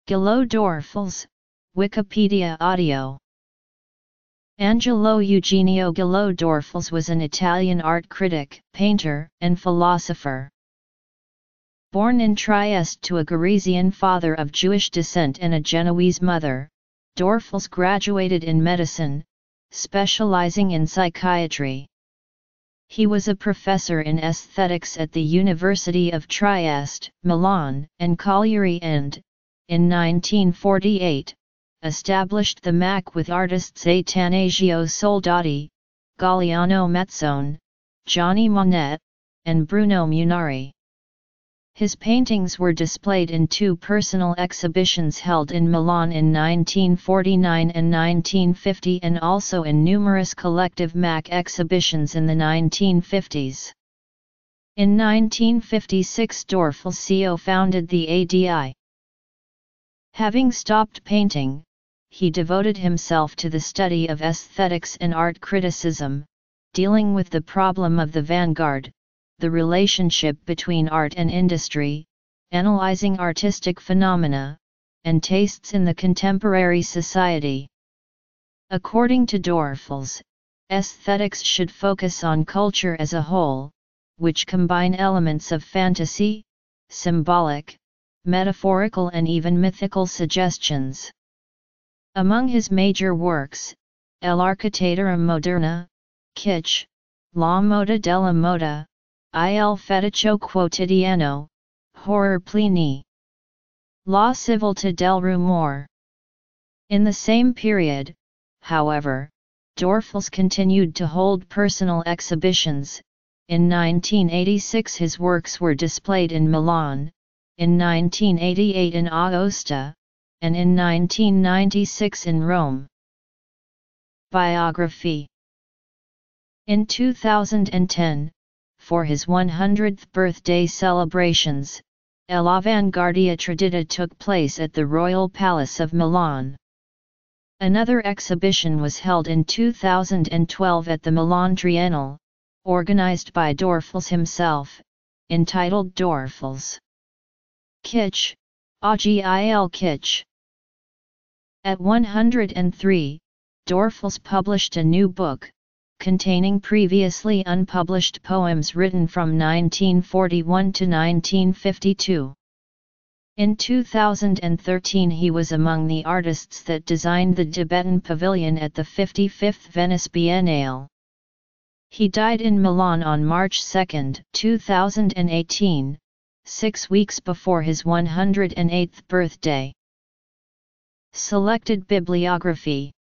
Gillo-Dorfels, Wikipedia audio. Angelo Eugenio Gillo-Dorfels was an Italian art critic, painter, and philosopher. Born in Trieste to a Garisian father of Jewish descent and a Genoese mother, Dorfels graduated in medicine, specializing in psychiatry. He was a professor in aesthetics at the University of Trieste, Milan, and Cagliari and, in 1948, established the MAC with artists Atanasio Soldati, Galliano Mazzone, Gianni Monet, and Bruno Munari. His paintings were displayed in two personal exhibitions held in Milan in 1949 and 1950 and also in numerous collective MAC exhibitions in the 1950s. In 1956 Dorfels founded the ADI. Having stopped painting, he devoted himself to the study of aesthetics and art criticism, dealing with the problem of the vanguard, the relationship between art and industry, analyzing artistic phenomena, and tastes in the contemporary society. According to Dorfels, aesthetics should focus on culture as a whole, which combine elements of fantasy, symbolic, metaphorical and even mythical suggestions. Among his major works, L'Architettura Moderna, Kitsch, La Moda della Moda, Il Feticio Quotidiano, Horror Plini, La Civiltà del Rumore. In the same period, however, Dorfels continued to hold personal exhibitions. In 1986 his works were displayed in Milan, in 1988 in Aosta, and in 1996 in Rome. Biography. In 2010, for his 100th birthday celebrations, l'Avanguardia Tradita took place at the Royal Palace of Milan. Another exhibition was held in 2012 at the Milan Triennale, organized by Dorfels himself, entitled Dorfels Kitsch, AGIL Kitsch. At 103, Dorfels published a new book, containing previously unpublished poems written from 1941 to 1952. In 2013 he was among the artists that designed the Tibetan Pavilion at the 55th Venice Biennale. He died in Milan on March 2, 2018, 6 weeks before his 108th birthday. Selected bibliography.